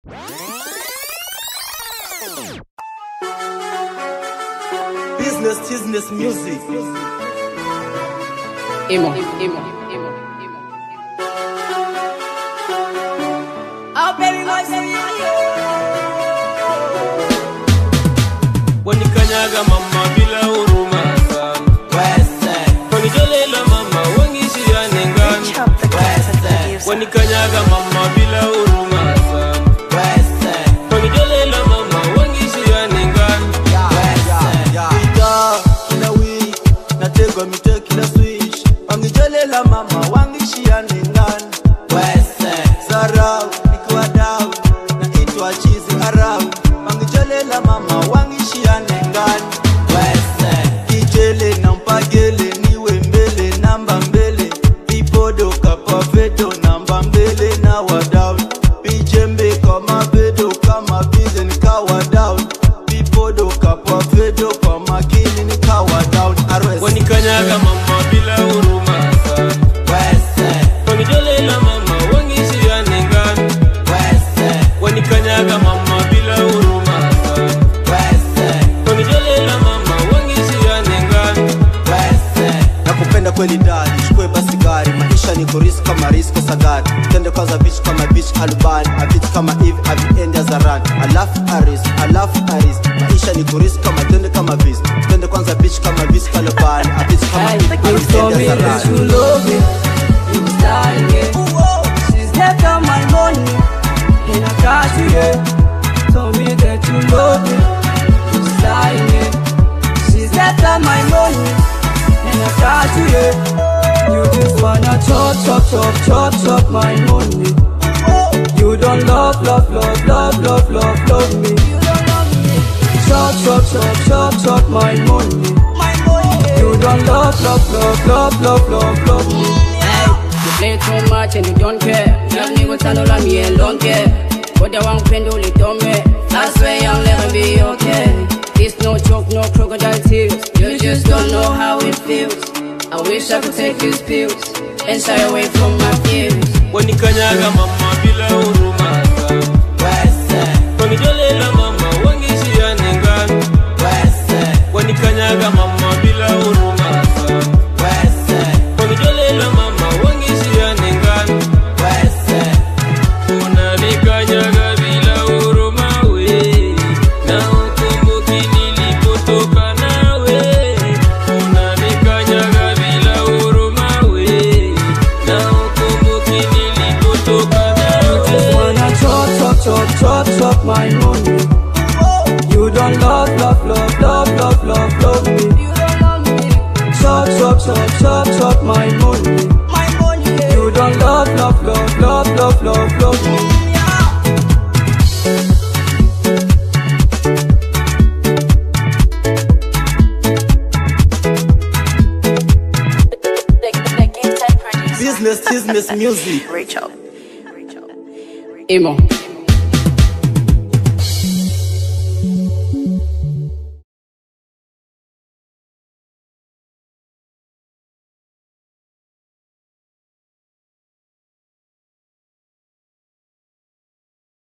Business music. Emo. Oh baby boy, say Wanikanyaga mama bila huruma sana. Wanijolela mama wangishi ya nengani. Wanikanyaga mama bila huruma sana. Wanijolela mama wangishi ya nengani. Kila week nategwa mite kila switch. Wangijolela mama wangishi ya nengani. Sarau nikiwa down na itwa chizi around. Wangijolela mama wangishi ya nengani. Kijele na mpagele niwe mbele namba mbele. Vipodo kapavedo namba mbele na wadau. Vijembe kama vedo kama vile nikawa down. Vipodo kapavedo kwa makini nikawa down. Wanikanyaga mama bila huruma sana. Wanijolela mama wangishi ya nengani. Wanikanyaga mama bila huruma sana. Wanijolela mama wangishi ya nengani. Nakupenda kweli dad, chukue basi gari. Maisha niko risk kama risk sagari. Tende kwanza bitch kama bitch alubani. A bitch kama Eve, a end as a run. I love Aris. Maisha niko risk kama tende kama bitch. Tende kwanza bitch kama bitch alubani. A bitch kama Eve, a you told end me as a that you run. love me. You was lying, yeah. She's left on my money in a car, yeah. Told me that you love me. You was lying, yeah. She's left on my money in a car, yeah. You just wanna chop my money. You don't love me. Chop my money. You don't love me. Hey, you play too much and you don't care. Young niggas tell all me and don't care. But the one pendle it don't me. I swear I'll never be okay. It's no joke, no crocodile tears. You just don't know how it feels. I wish I could take these pills and shy away from my fears. Wanikanyaga mama bila huruma sana. Wanijolela mama wangishi ya nengani. Wanikanyaga mama bila huruma sana. Wanijolela mama wangishi ya nengani. Unanikanyaga bila huruma we. Na ukumbuki nilipotoka nawe. Unanikanyaga bila huruma we. Na ukumbuki nilipotoka nawe. Just wanna chop my money. You don't love me. Chop my money. You don't love me. Business music. Emo.